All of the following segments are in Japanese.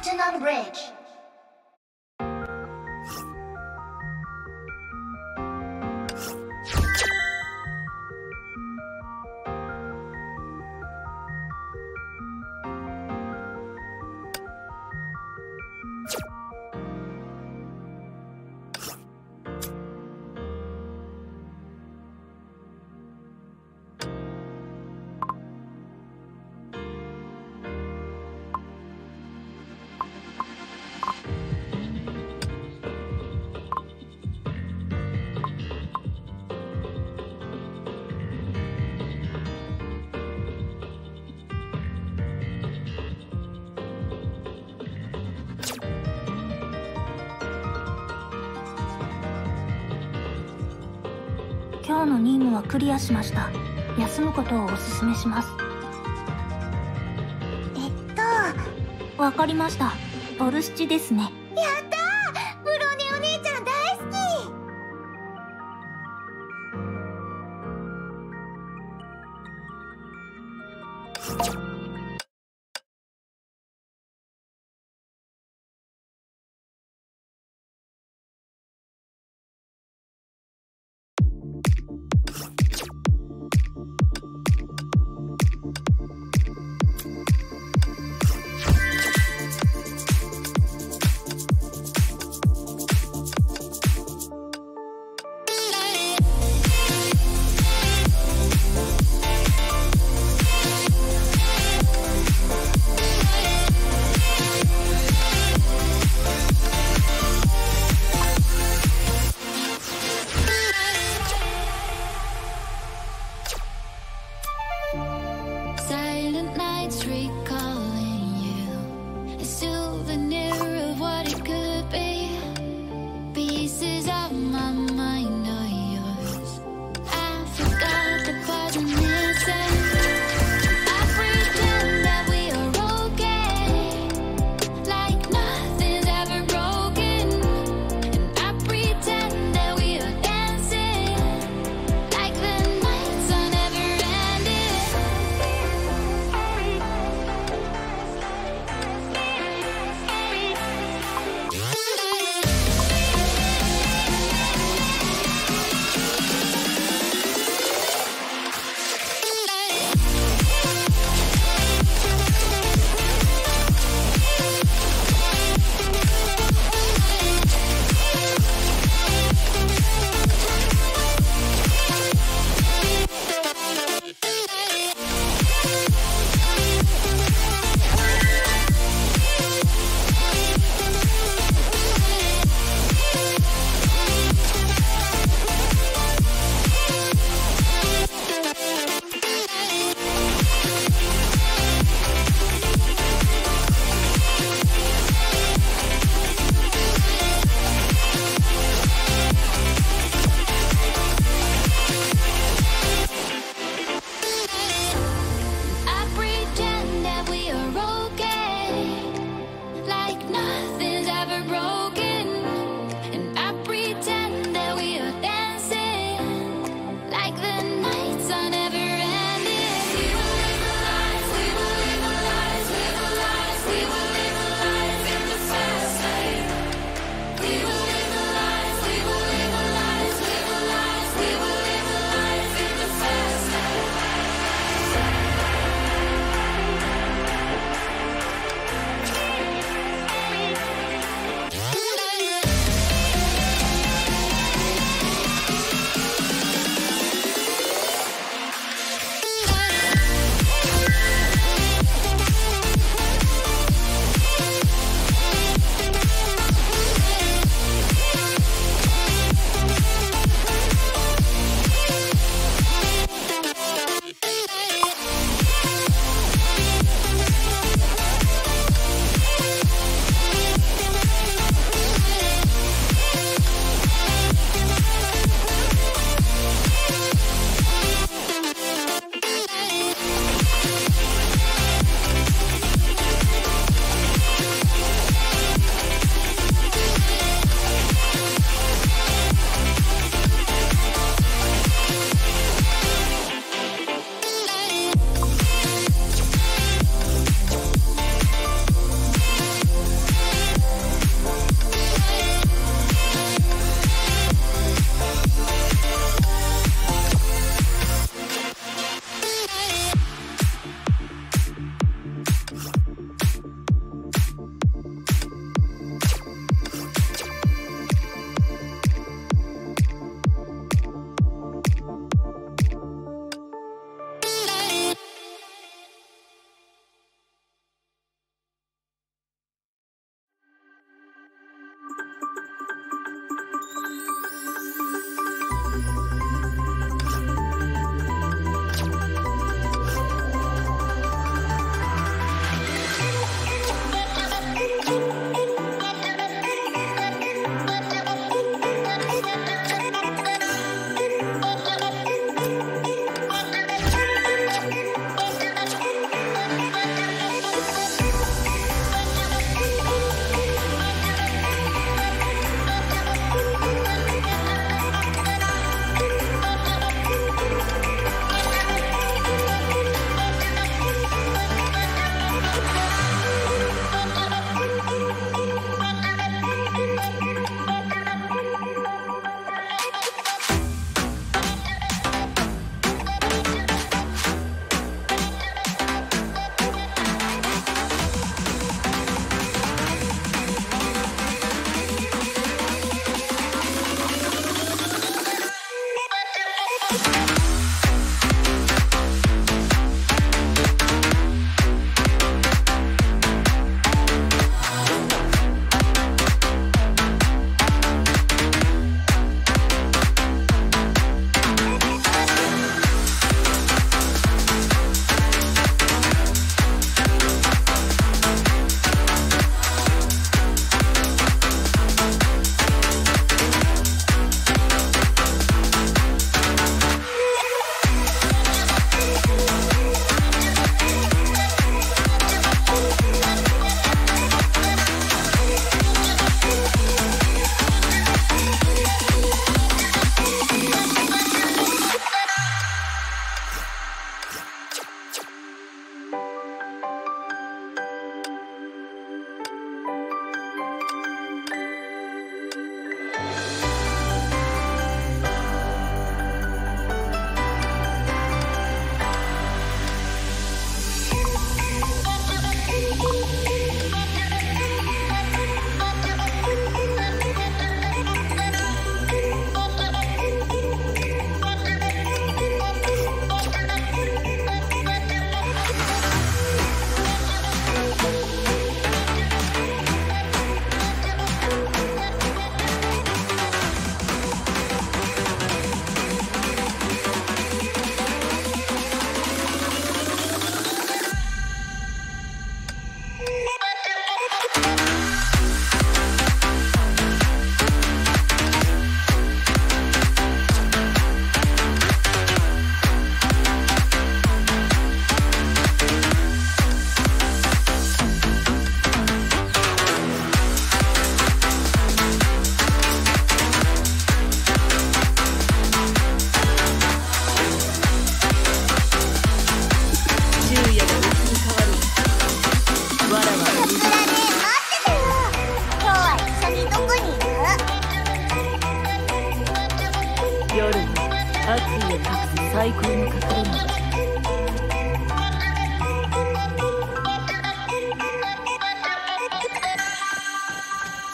Platinum Bridge. 今日の任務はクリアしました。休むことをお勧めします。わかりました。ボルシチですね。 やったー、ブローネお姉ちゃん大好き。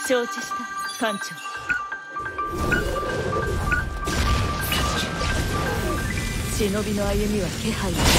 承知した艦長。忍びの歩みは気配を起こ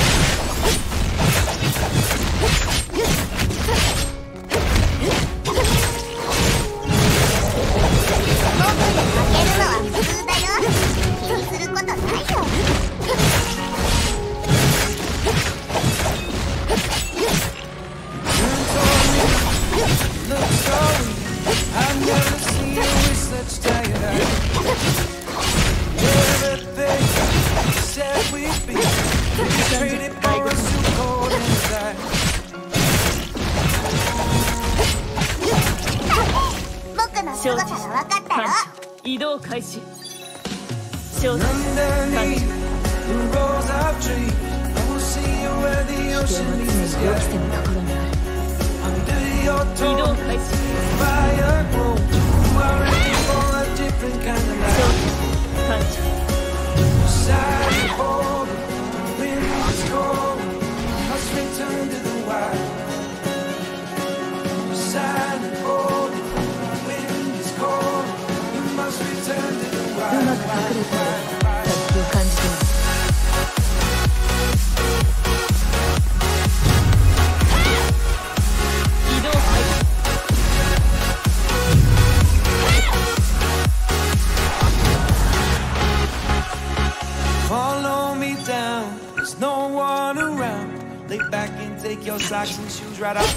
移動開始。承知。艦長。危険は常に予期せぬところにある。移動開始。承知。艦長。うまく隠れている殺気を感じている。移動開始。 Follow me down, there's no one around. Lay back and take your socks and shoes right off.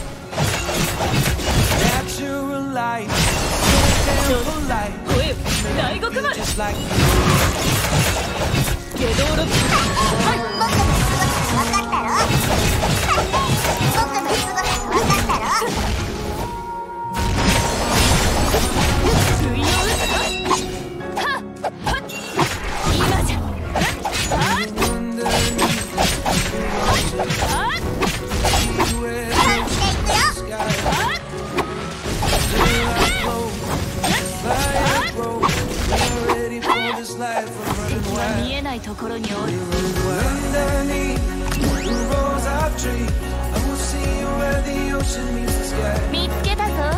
Natural light, so damn polite. 大獄丸。 Just like 下道路。見えないところにおる。見つけたぞ。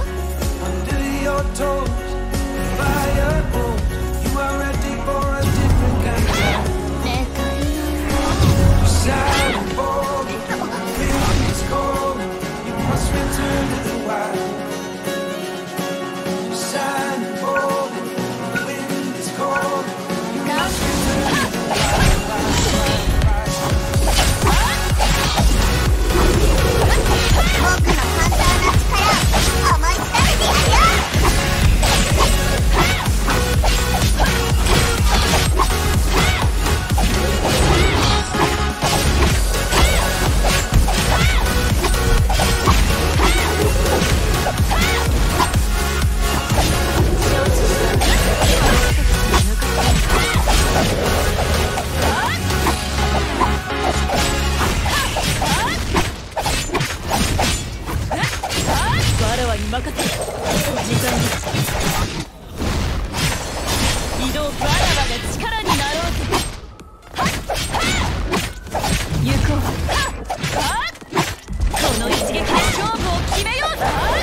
移動バラバが力になろうぜ。行こう。この一撃で勝負を決めようぞ。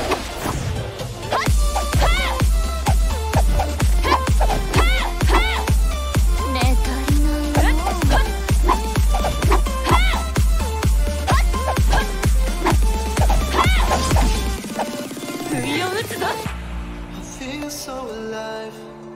ねえ足りない。不意を打つぞ。 Feel so alive.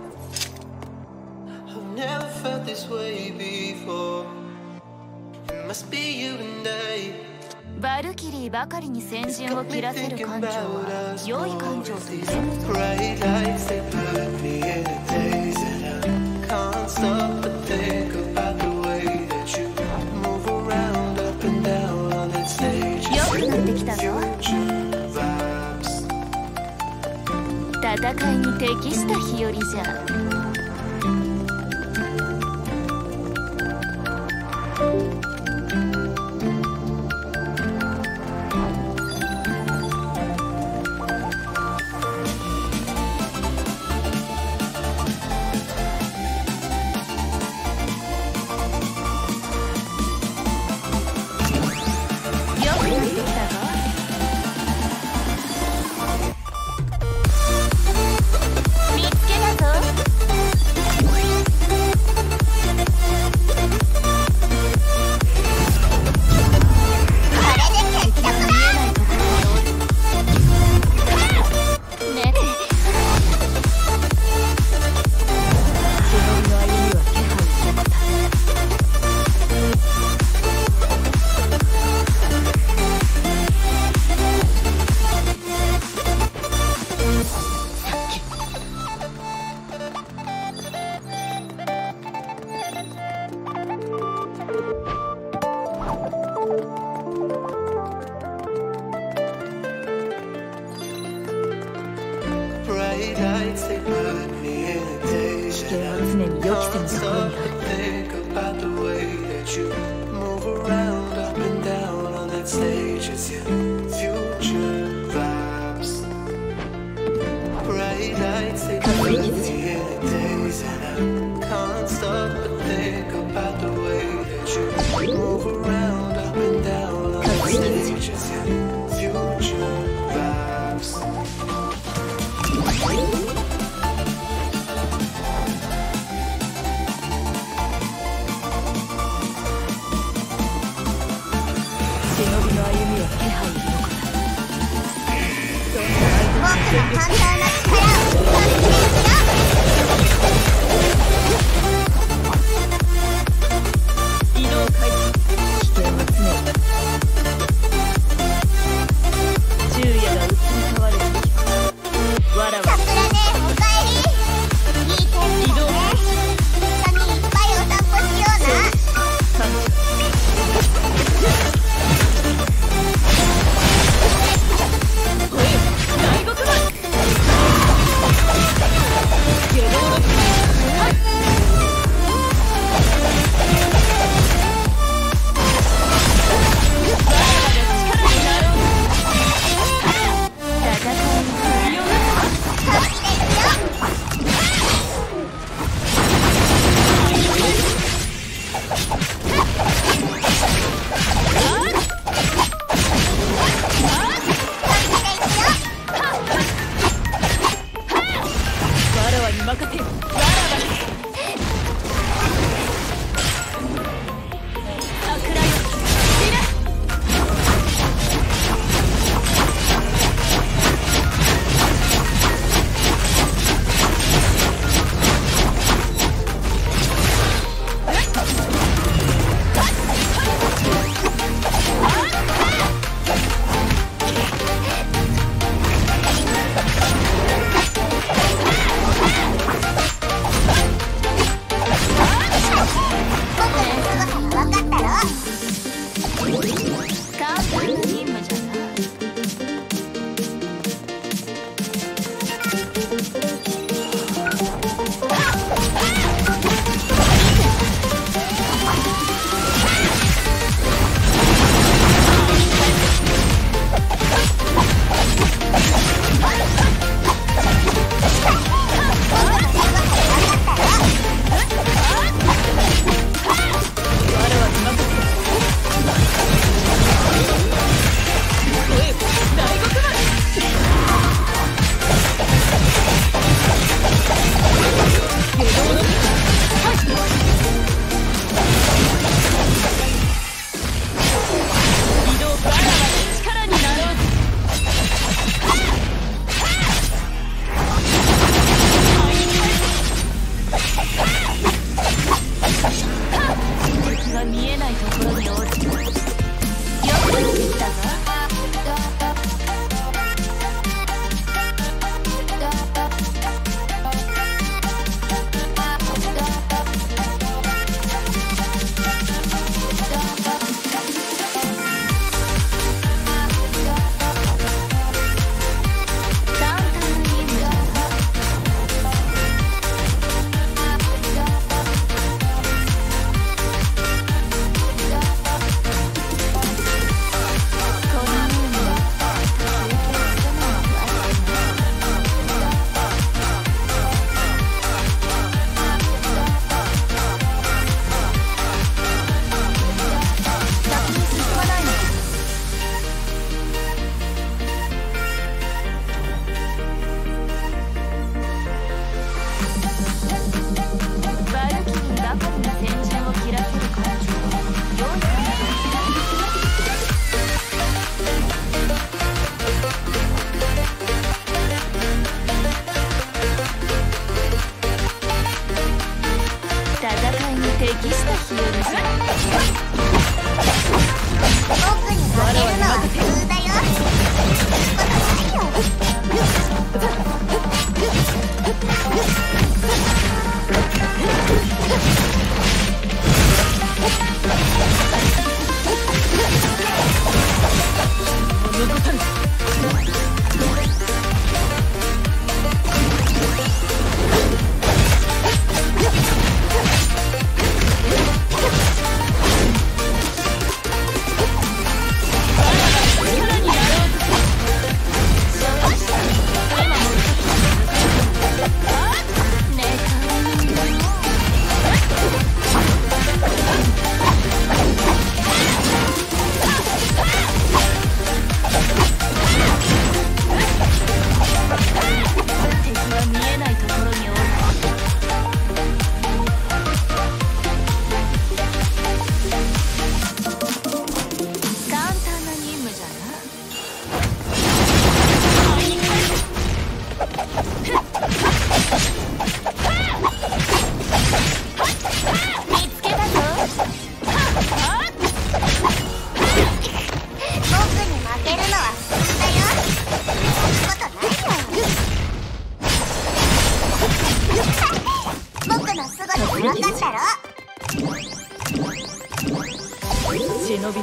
I've never felt this way before. It must be you and I. バルキリーばかりに先陣を切らせる艦長は良い艦長という。 Bright lights they put me in a daze, and I can't stop but think about the way that you move around up and down on that stage. 良くなってきたぞ。 Vibes. 戦いに適した日和じゃ。良くなってきたぞ。 lights, they put me in a daze. And I can't stop but think about the way that you move around up and down on that stage. It's your future vibes. Bright lights, they put me in a daze. And I can't stop but think about the way that you move around up and down on that stage. It's your future vibes. 忍びの歩みは気配に残らそんな僕の本当の力を発揮しろ。 移動開始危険は常に昼夜が移り変わる時わらわ桜ねおかえり。いい天気だね。一緒にいっぱいお散歩しような。 感謝大黒板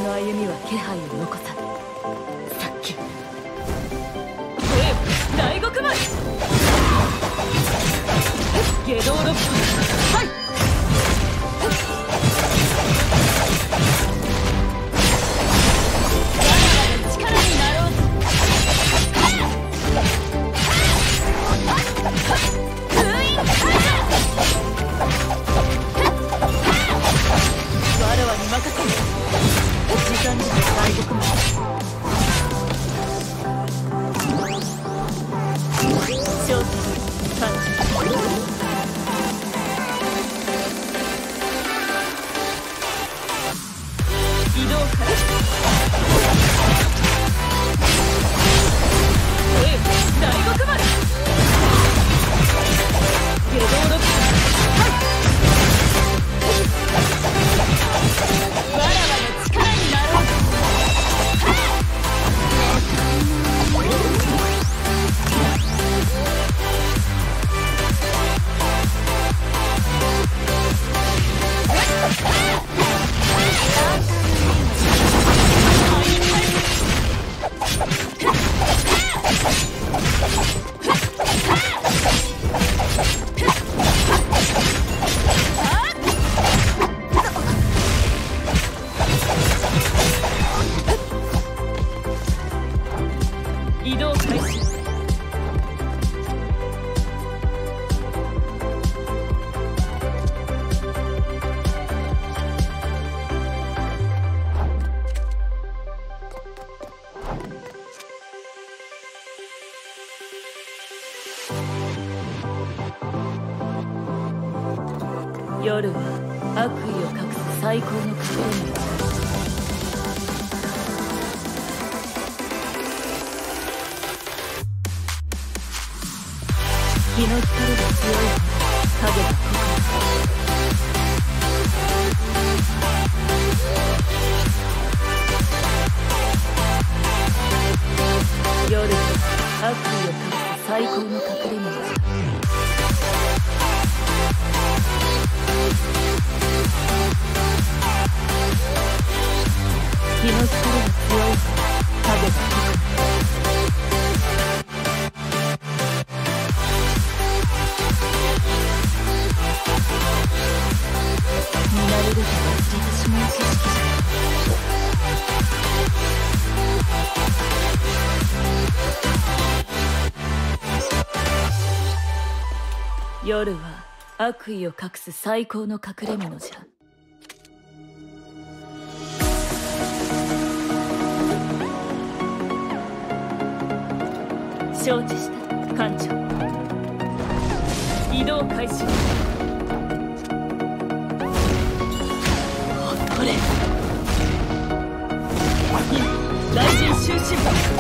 の歩みは気配を残さぬ。さっき大極舞下道六はい。夜は悪意を隠す最高の隠れ家。日の光が強い影が濃く夜は悪意を隠す最高の隠れ家。日の光が強い影が濃く見慣れると忘れてしまう景色じゃ。夜は悪意を隠す最高の隠れ蓑じゃ。承知した艦長。移動開始。これ大臣終止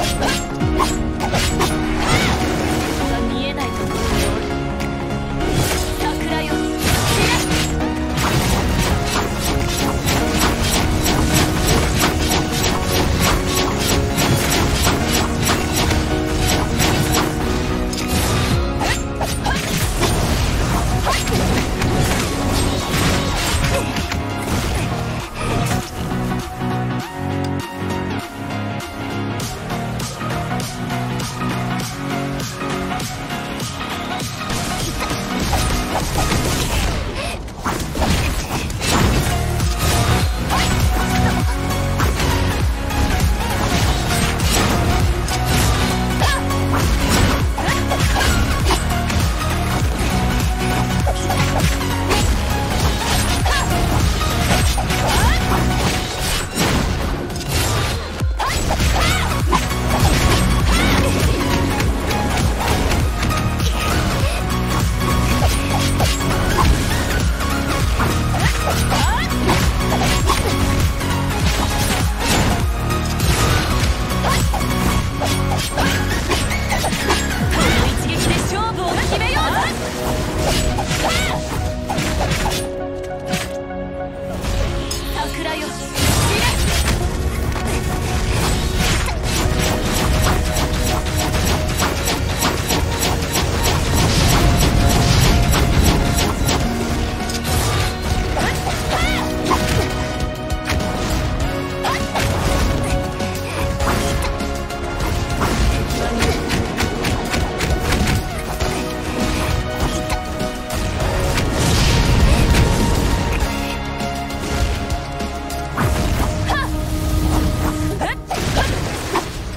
が見えないところにおる。桜よ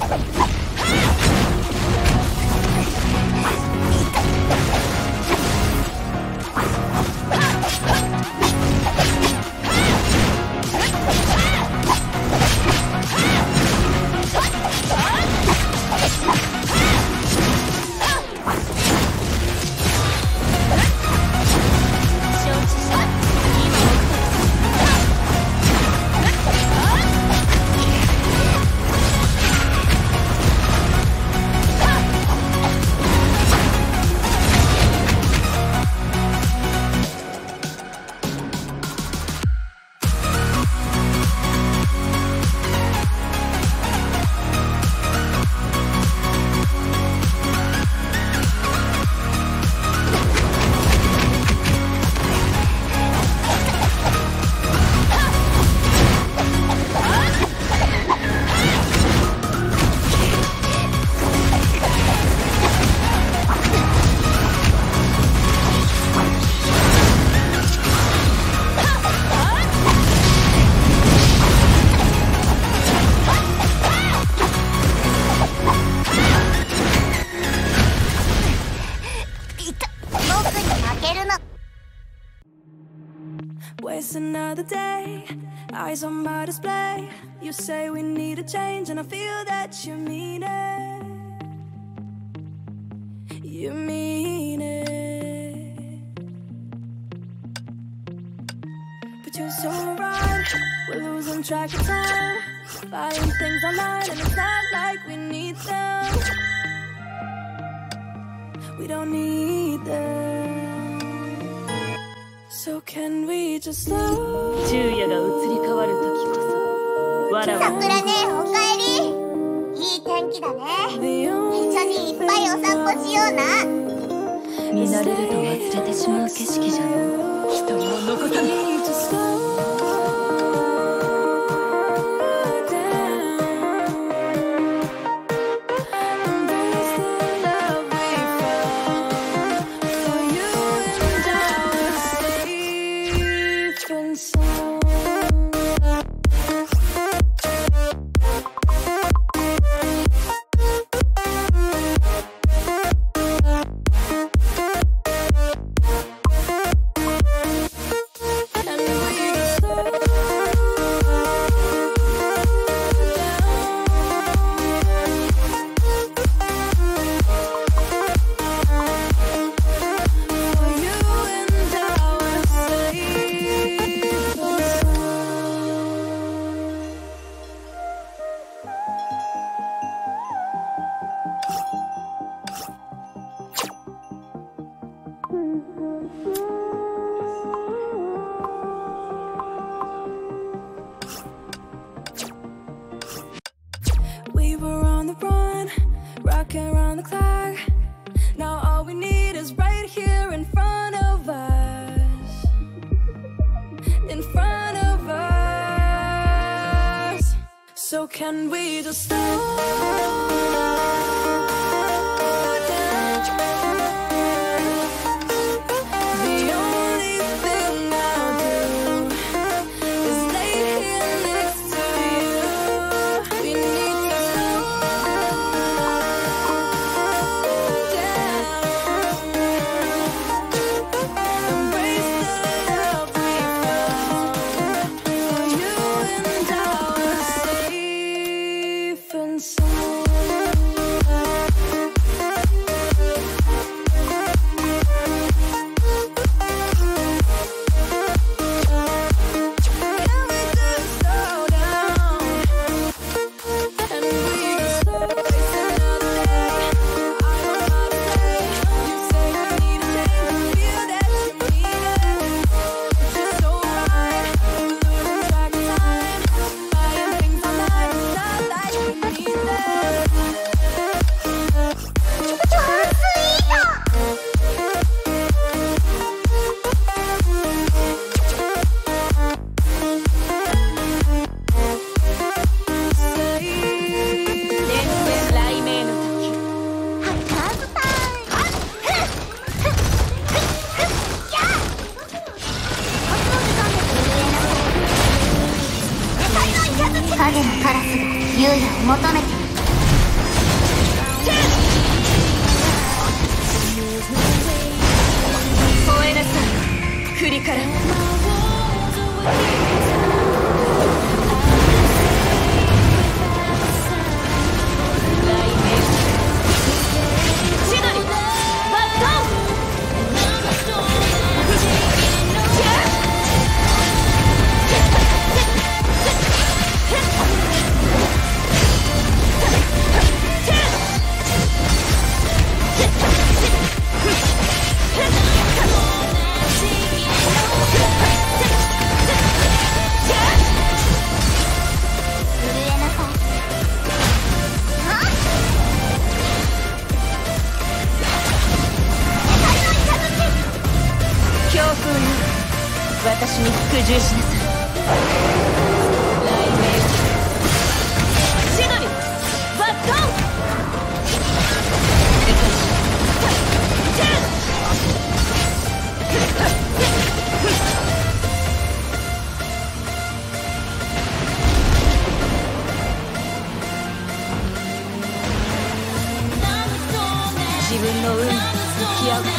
Waste another day, eyes on my display. You say we need a change, and I feel that you mean it. You mean it. But you're so right, we're losing track of time, buying things online, and it's not like we need them. We don't need them. So can we just slow? 昼夜が移り変わる時こそわらわ桜ね、おかえり。いい天気だね。一緒にいっぱいお散歩しような。 見慣れると忘れてしまう景色じゃの一人も残さない。 We were on the run, rocking around the clock. Now all we need is right here in front of us. In front of us. So can we just slow? 影のカラスが優也を求めている。 私に服従しなさい。雷鳴千鳥バットン自分の運に向き合う。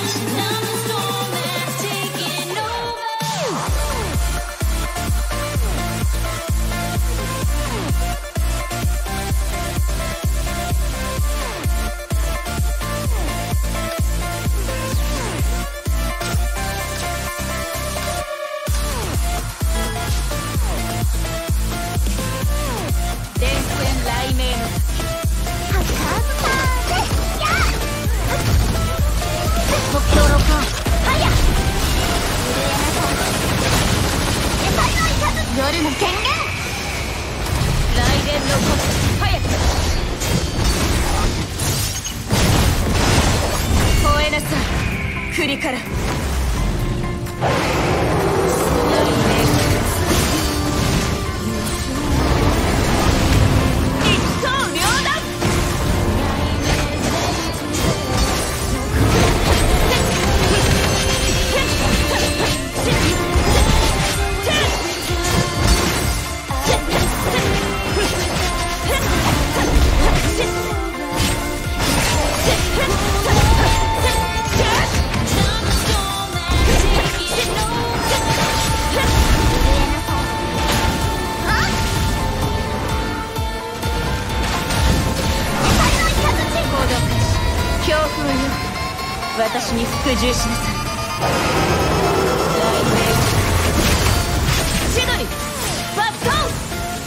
夜の宣言。 雷電の鼓動早く吠えなさい。栗から雷鳴一刀両断。強風よ、私に服従しなさい。雷鳴千鳥バットン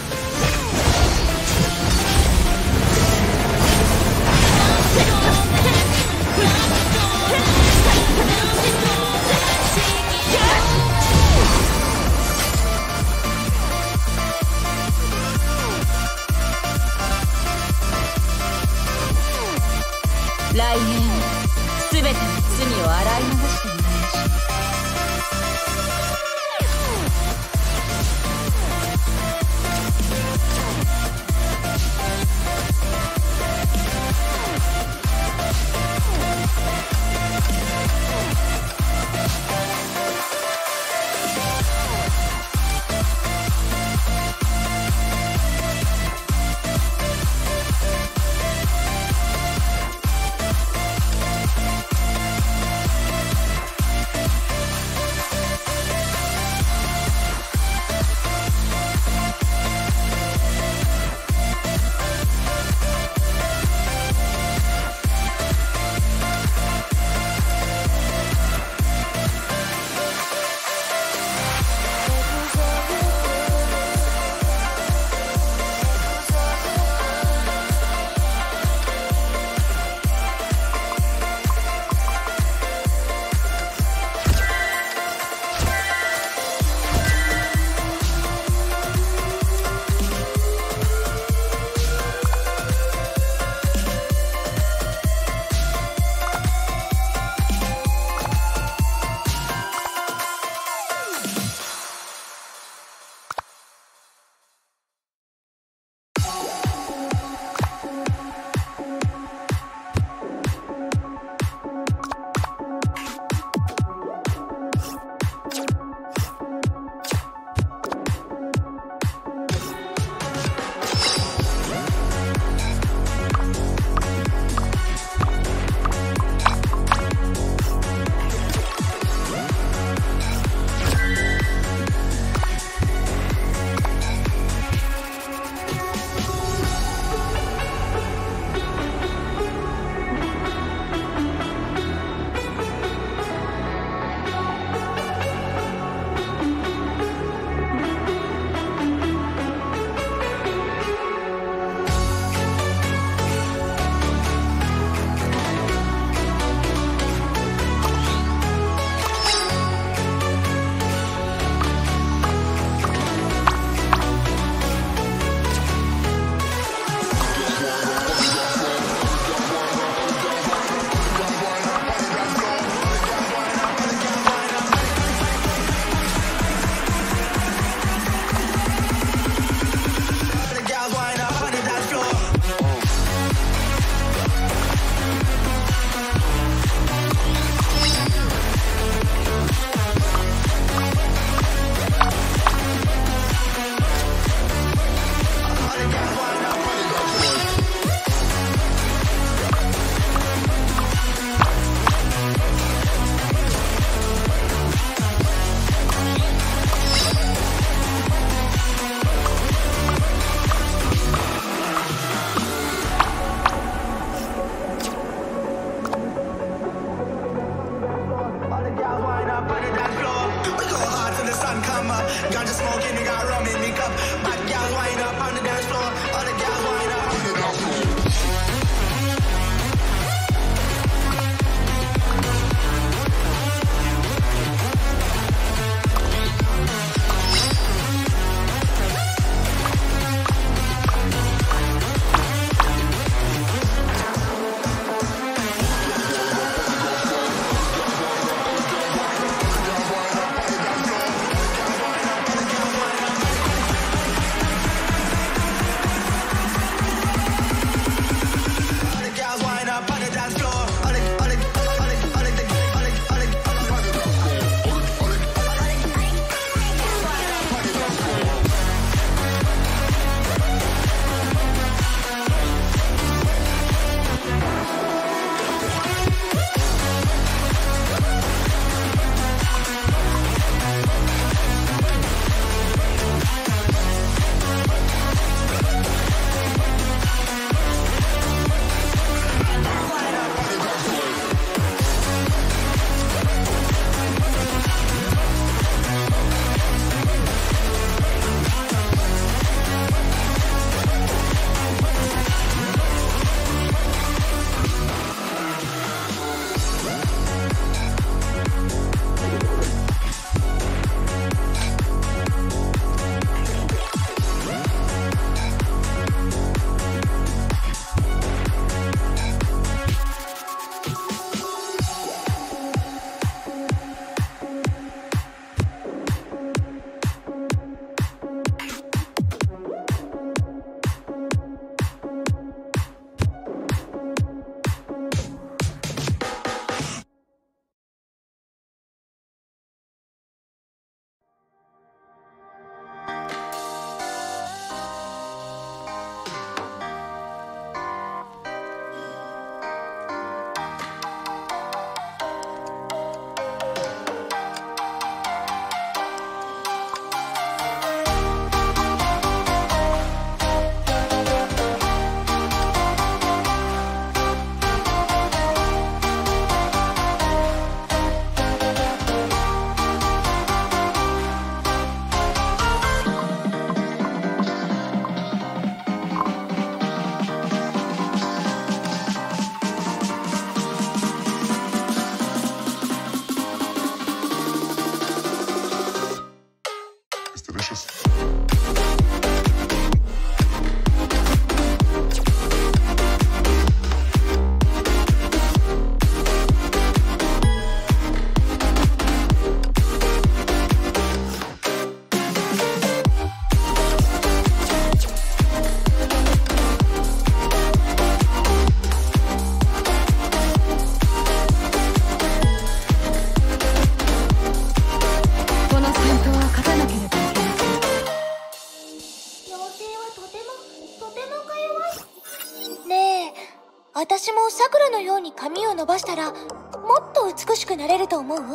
来年すべての罪を洗い流してもらいましょう。 私もさくらのように髪を伸ばしたらもっと美しくなれると思う？どう？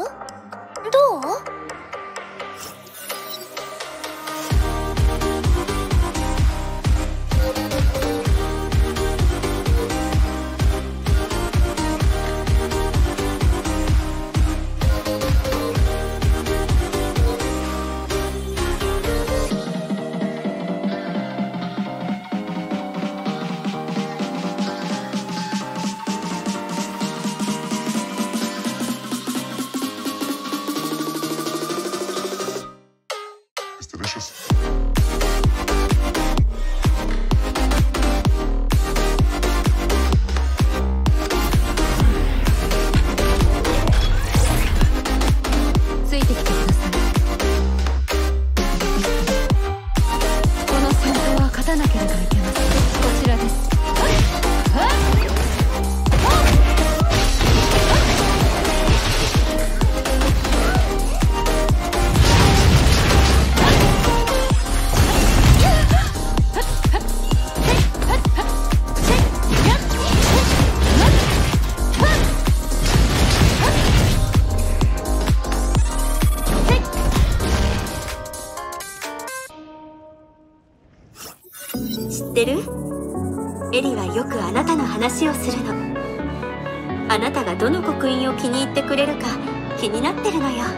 知ってる？エリはよくあなたの話をするの。あなたがどの刻印を気に入ってくれるか気になってるのよ。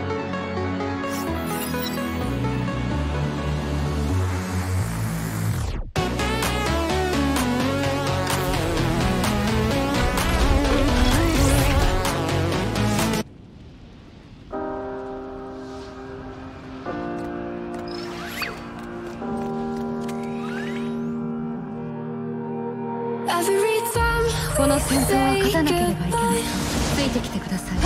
この戦闘は勝たなければいけない。ついてきてください。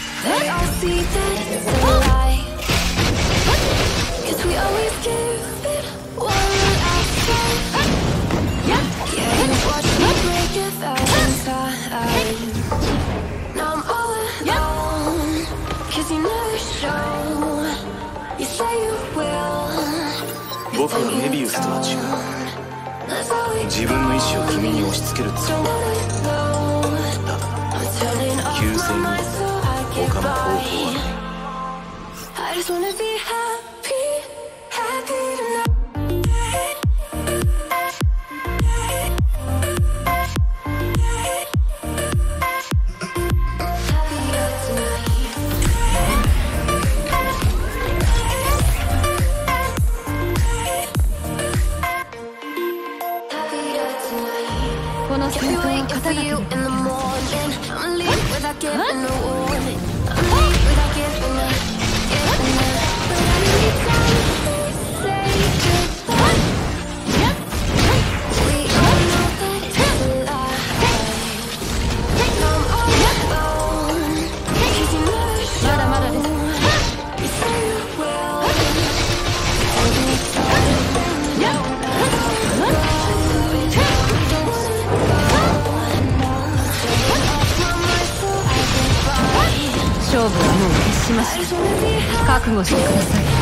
僕はメビウスとは違う。自分の意志を君に押し付けるつもりだ。休戦に他の方法はない。 この戦闘は勝たなければいけない。まだまだです。勝負はもう決しました。覚悟してください。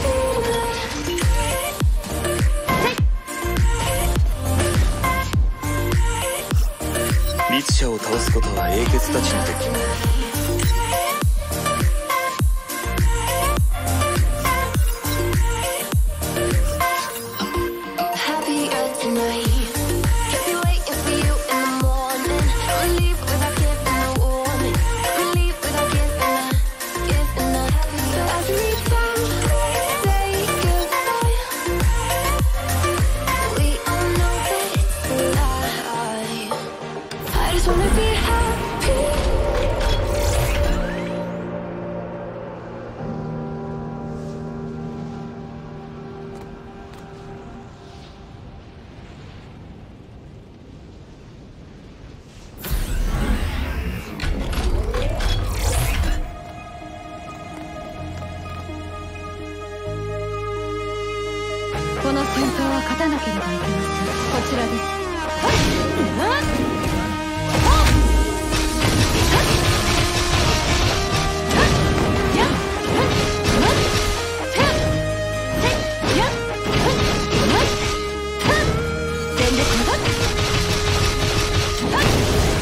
律者を倒すことは英傑たちの敵。 この戦闘は勝たなければいけません。こちらです。全力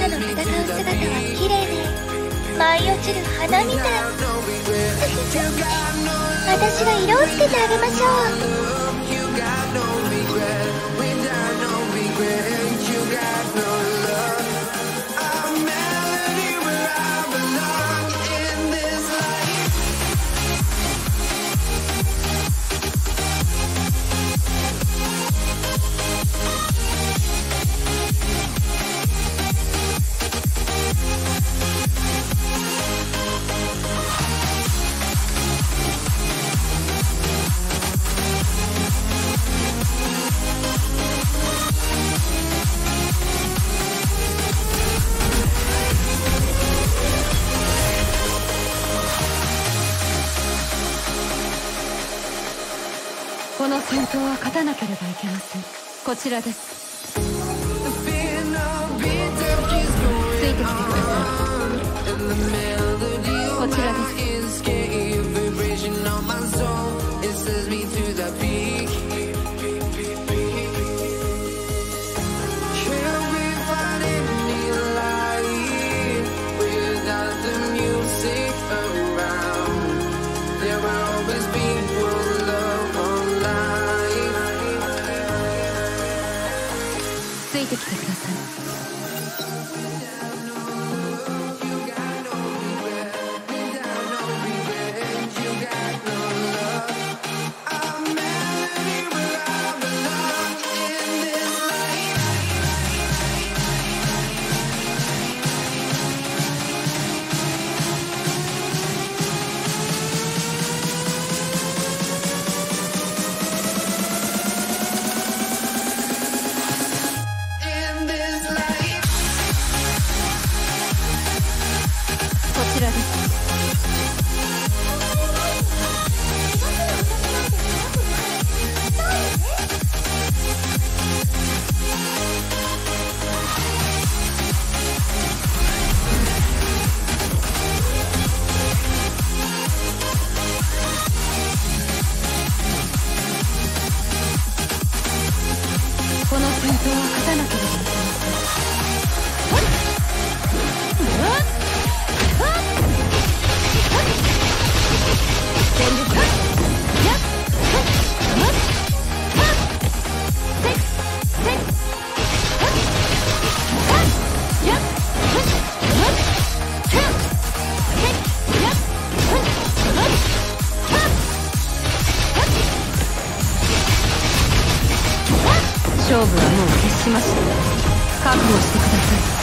さの戦う姿は綺麗で舞い落ちる花みたい。私が色をつけてあげましょう。 この戦闘は勝たなければいけません。こちらです。ついてきてください。こちらです。ついてきてください。こちらです。この戦闘は勝たなければいけません。勝負はもう決しました。覚悟してください。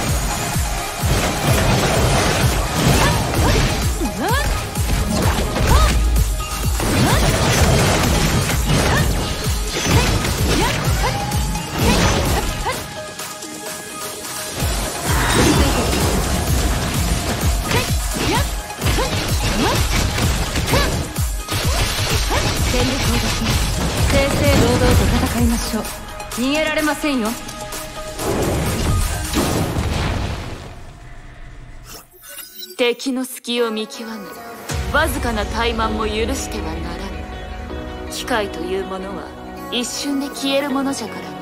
全力を出します。正々堂々と戦いましょう。逃げられませんよ。 敵の隙を見極め、わずかな怠慢も許してはならぬ。機械というものは一瞬で消えるものじゃからな。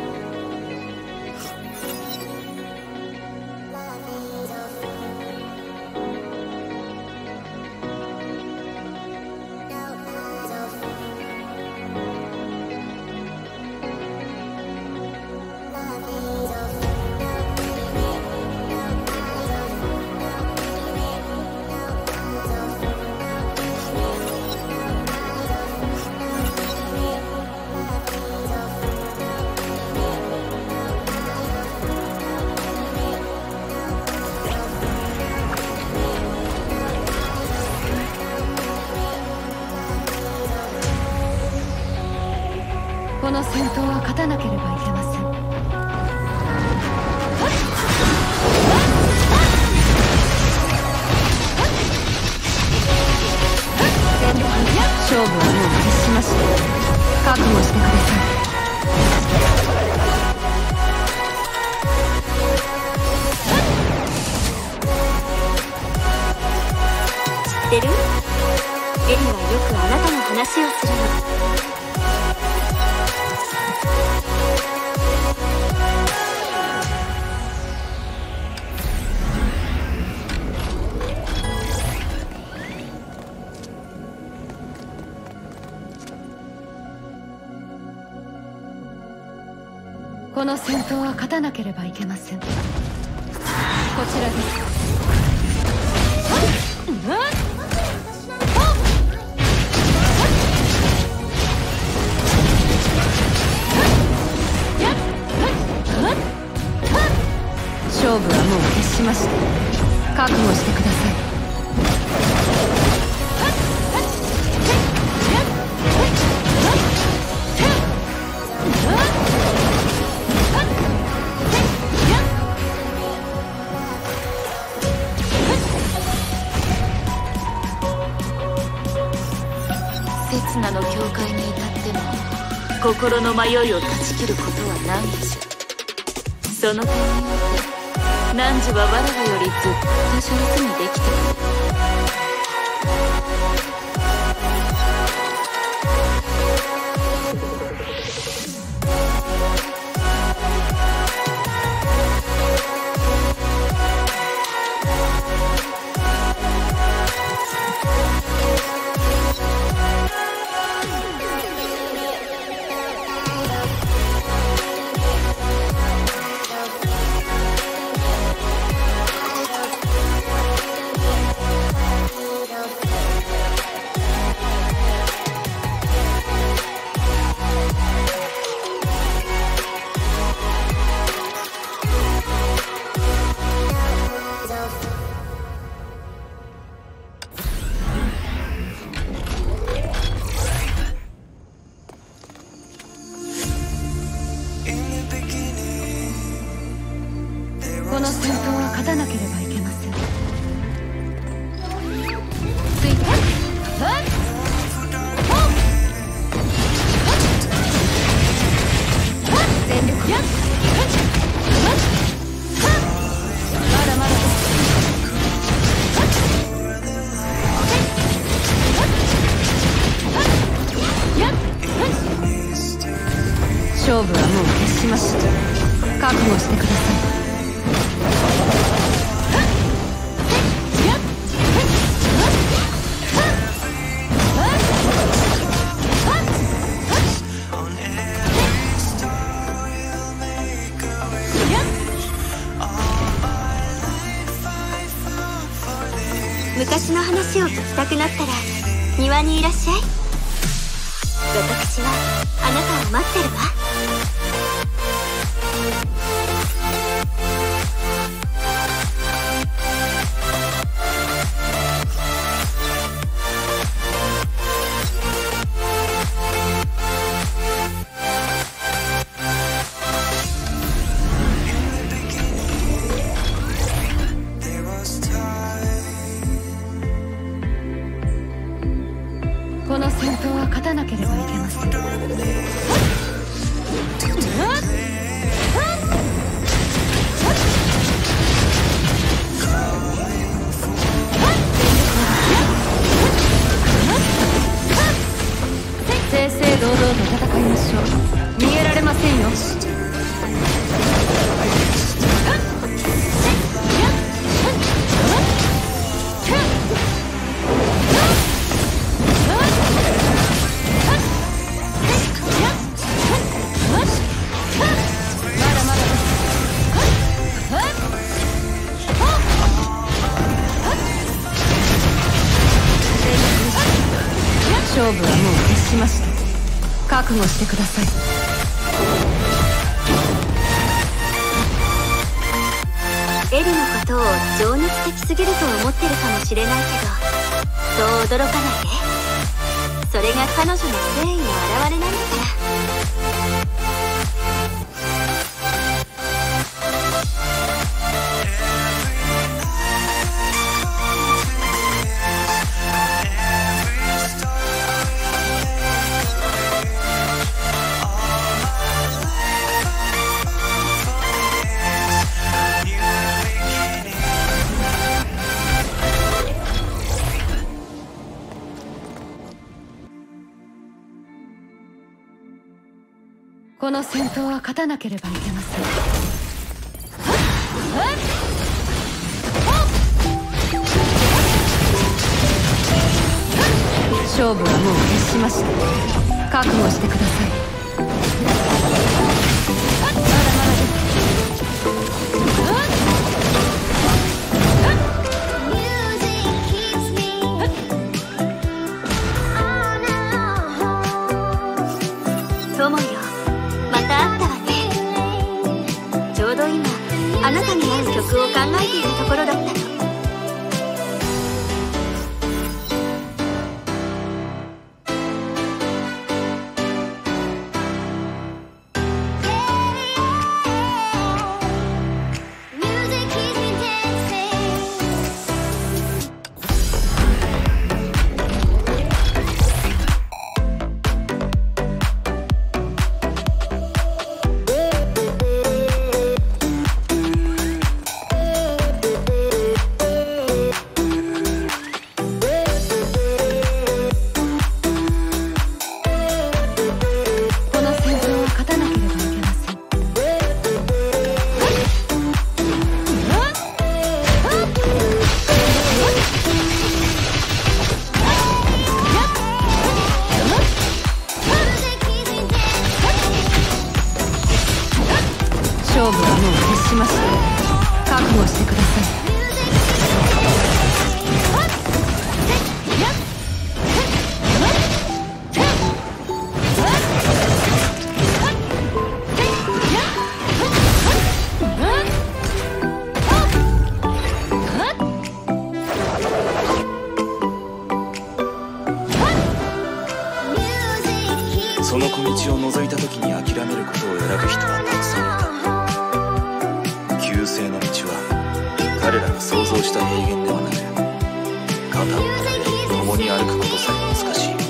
この戦闘は勝たなければいけません。勝負はもう決しました。覚悟してください。 知ってる？エリはよくあなたの話をするの。 この戦闘は勝たなければいけません。こちらです。勝負はもう決しました。覚悟してください。 刹那の境界に至っても心の迷いを断ち切ることはないでしょう。その点によって汝は我らよりずっと上手にできている。 この戦闘は勝たなければいけません。ついて全力やまだまだ勝負はもう決しました。覚悟してください。 昔の話を聞きたくなったら庭にいらっしゃい。私はあなたを待ってるわ。 この戦闘は勝たなければいけません。正々堂々と戦いましょう。逃げられませんよ。勝負はもう決しました。覚悟してください。 エリのことを情熱的すぎると思ってるかもしれないけど、そう驚かないで。それが彼女の誠意の表れなんだから。 この戦闘は勝たなければいけません。勝負はもう決しました。覚悟してください。まだまだ道を覗いた時に諦めることを選ぶ人はたくさんいた。旧姓の道は彼らが想像した平原ではなく、肩を並べ共に歩くことさえ難しい。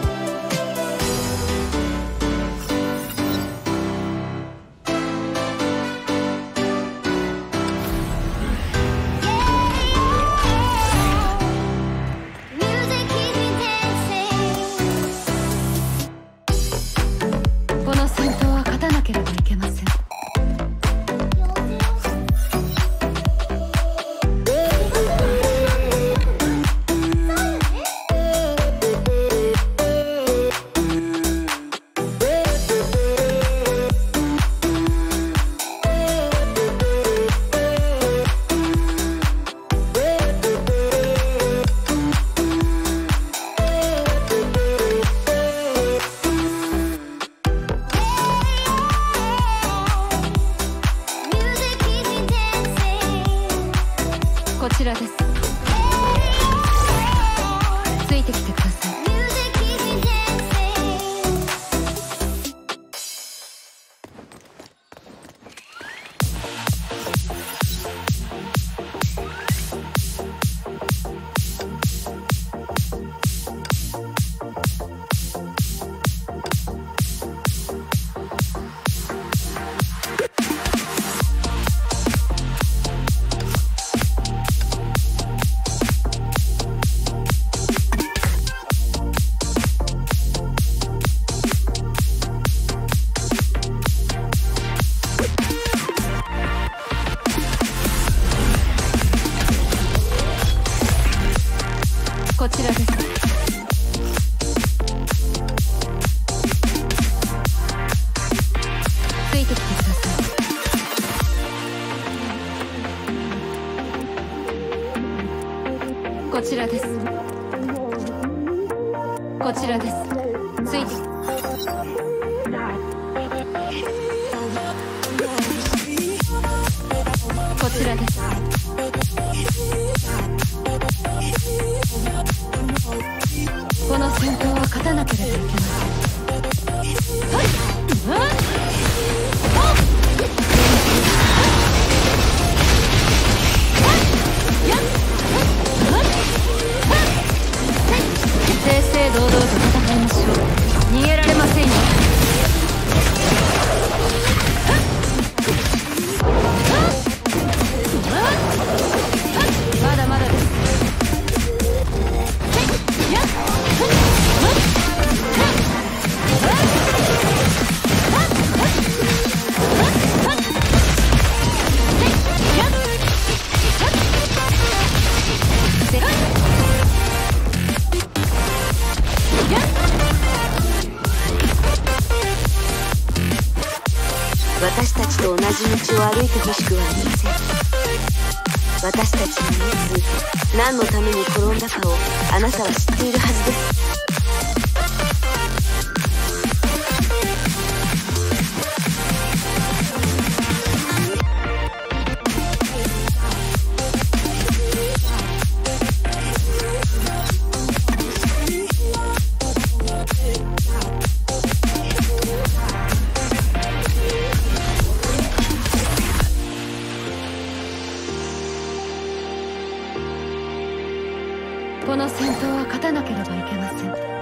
こちらです。ついてきてください。こちらです。ついてきてください。こちらです。こちらです。ついてきて。こちらです。この戦闘は勝たなければいけません。はい。正々堂々と戦いましょう。逃げられませんよ。まだまだです。私たちと同じ道を歩いてほしくはありません。私たちのいつ何のために転んだかをあなたは知っているはずです。この戦闘は勝たなければいけません。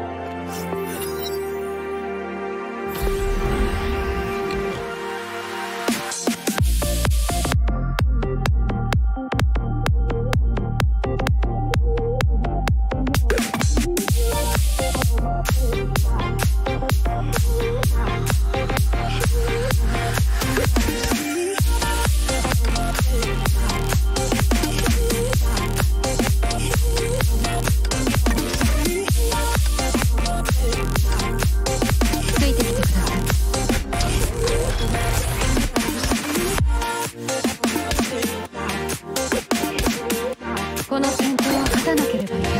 この戦闘は勝たなければいけません。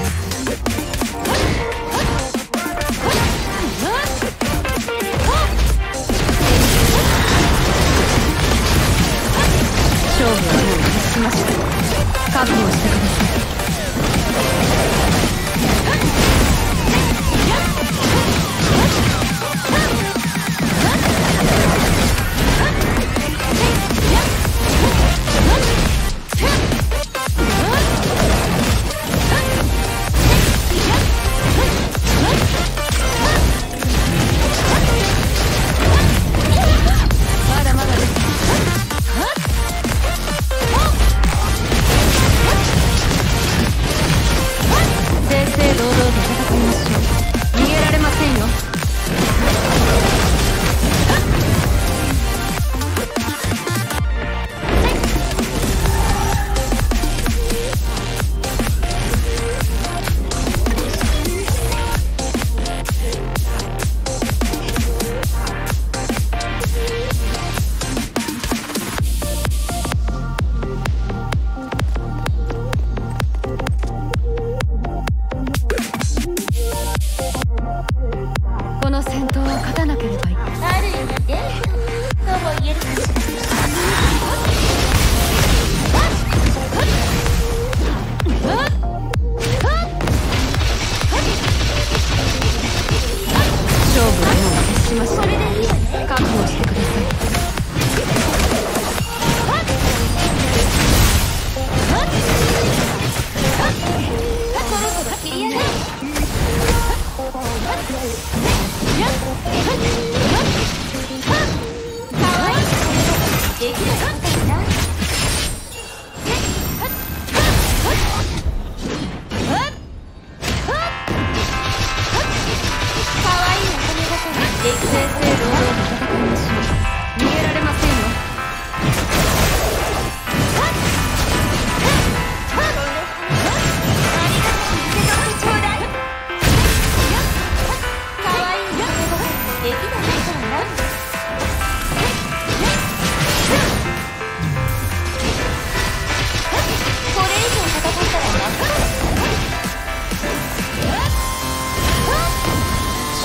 勝負はもう決しました。覚悟してください。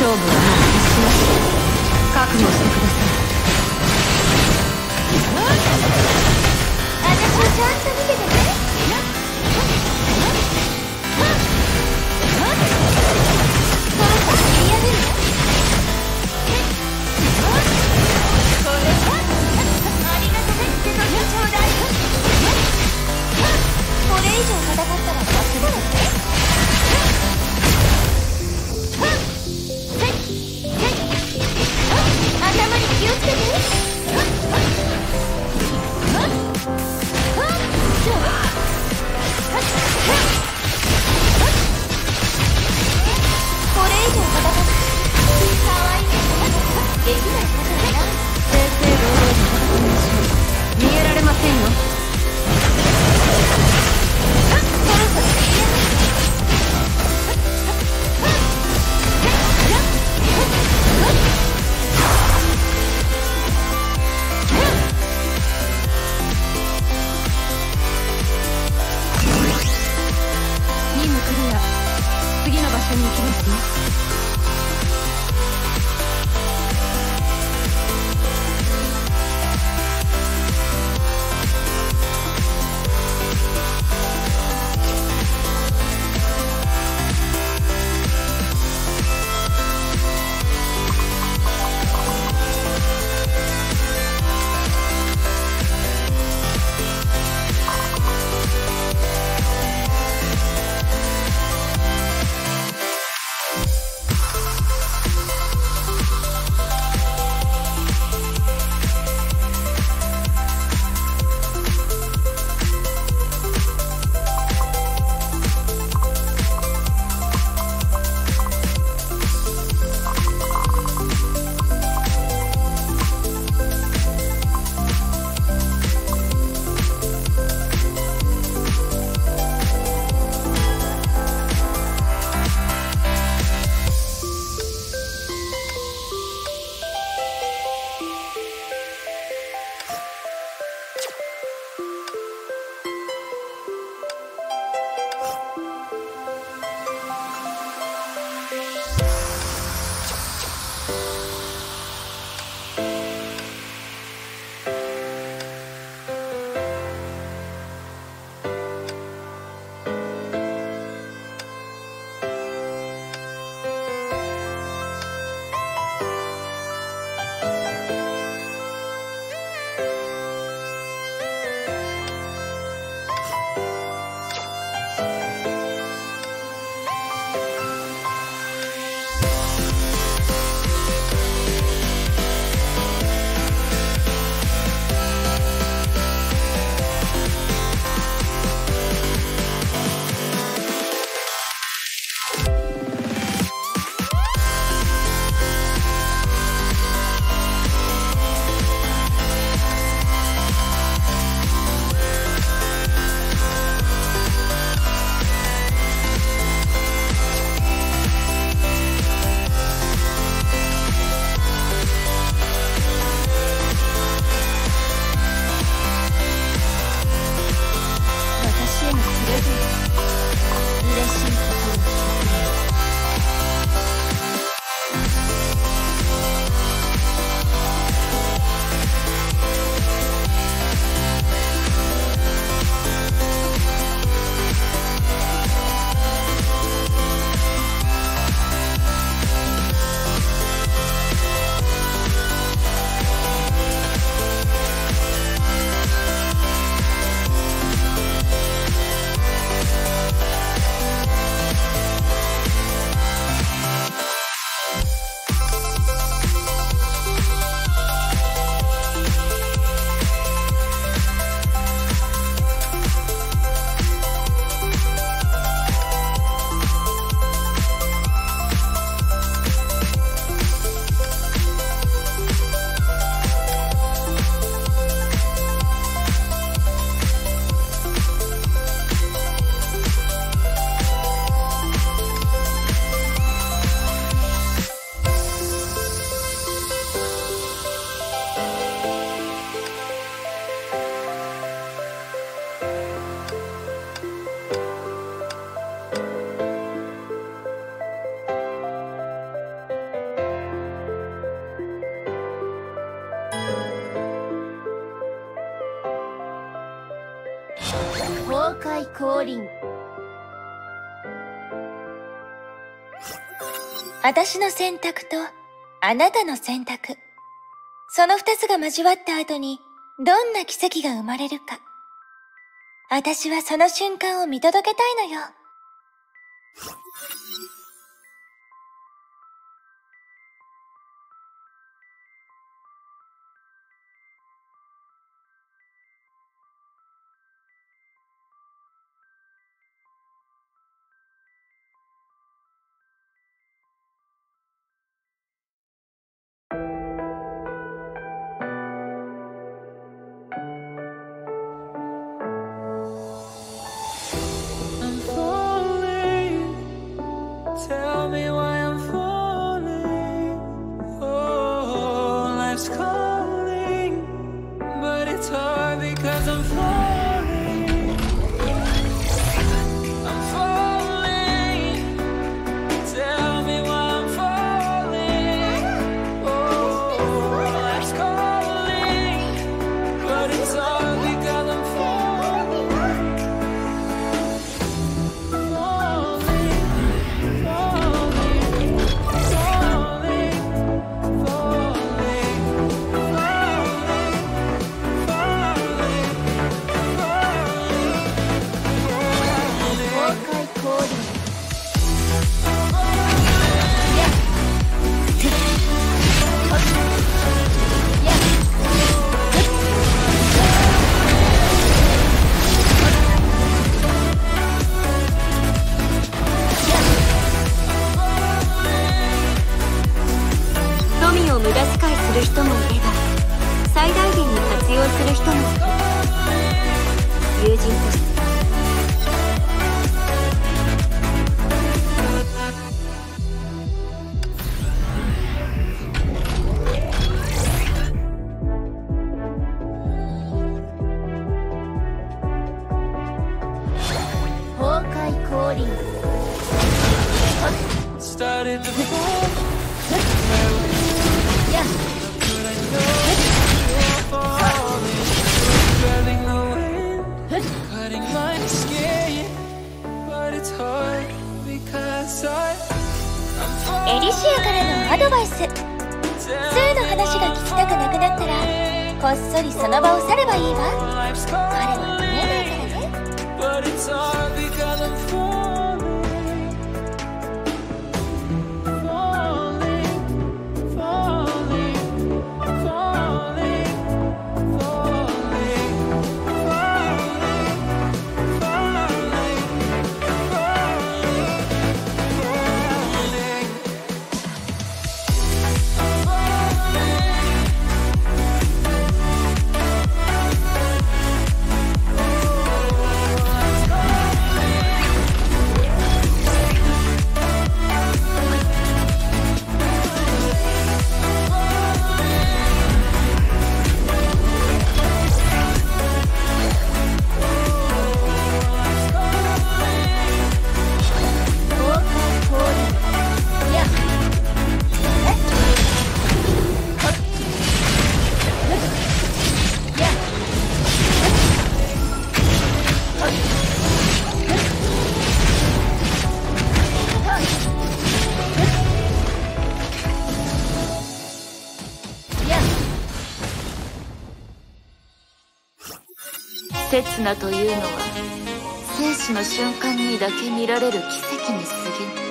勝負はもう決しました。覚悟してください。 私をちゃんと見ててね。そろそろ切り上げるよ。これはありがとねって時ちょうだい。これ以上戦ったら負けだろうね。頭に気をつけて。これ以上戦ってかわいいね。できないことはない。 正々堂々と戦いましょう。逃げられませんよ。 そろそろ切り上げる。 任務クリア。次の場所に行きますよ。 降臨。私の選択とあなたの選択、その二つが交わった後にどんな奇跡が生まれるか、私はその瞬間を見届けたいのよ。 Tell me why I'm falling. Oh, life's calling, but it's hard because I'm falling. I'm falling. Tell me why I'm falling. Oh, life's calling, but it's hard because I'm falling. 富を無駄遣いする人もいれば、最大限に活用する人もいる。友人として崩壊降臨。 Started to fall. Yeah. Could I know you're falling? Feeling the wind, cutting my skin, but it's hard because I'm エリシアからのアドバイス。スーの話が聞きたくなくなったら、こっそりその場を去ればいいわ。彼は見えないからね。 But it's hard because I'm falling. 刹那というのは生死の瞬間にだけ見られる奇跡に過ぎぬ。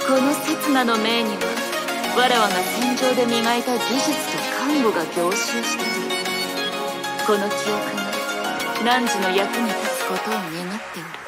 この刹那の命にはわらわが戦場で磨いた技術と看護が凝集している。この記憶が汝の役に立つことを願っておる。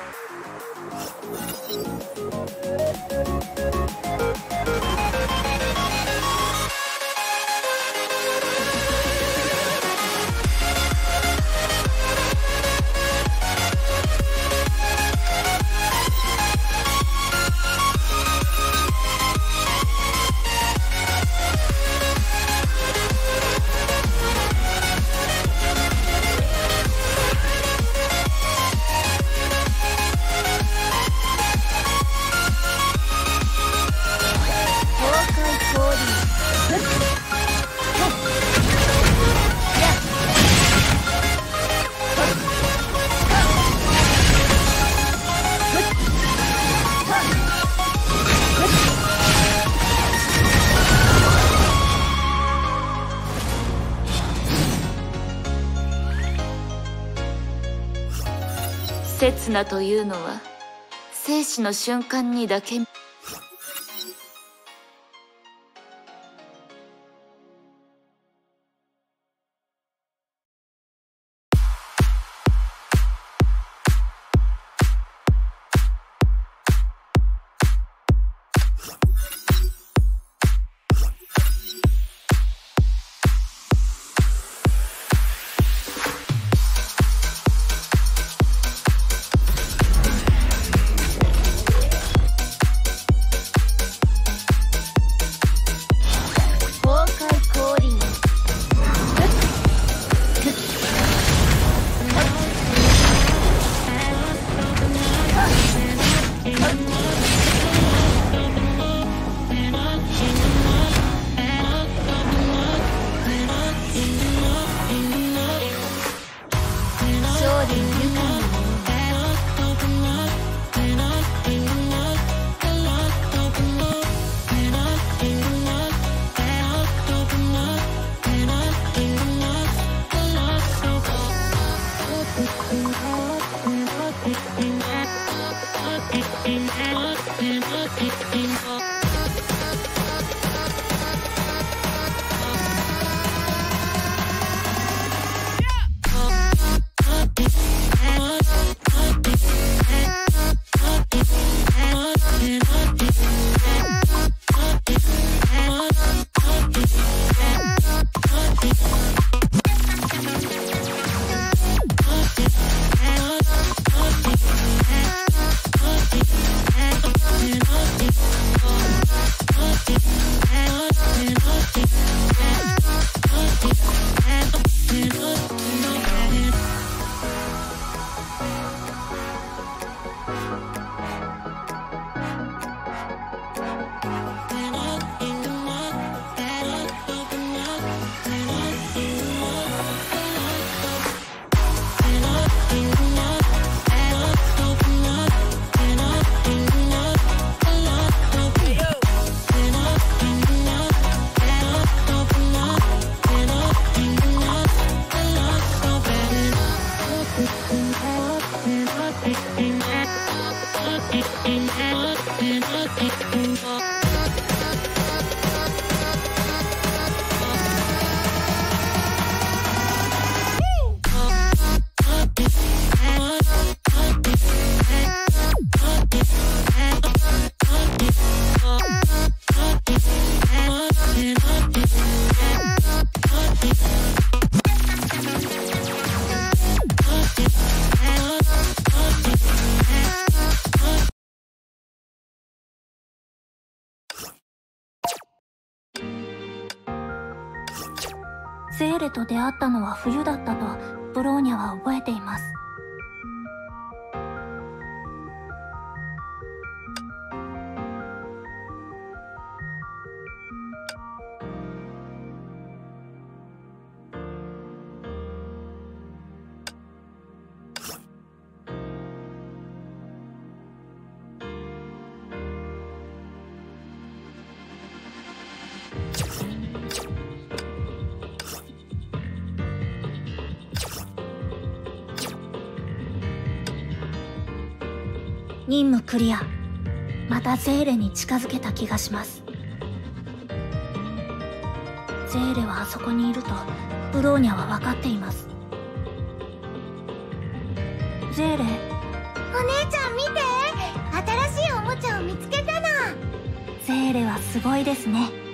刹那というのは生死の瞬間にだけ。 セーレと出会ったのは冬だったとブローニャは覚えています。任務クリア。 またゼーレに近づけた気がします。ゼーレはあそこにいるとブローニャは分かっています。ゼーレ、 お姉ちゃん見て、新しいおもちゃを見つけたの。 ゼーレはすごいですね。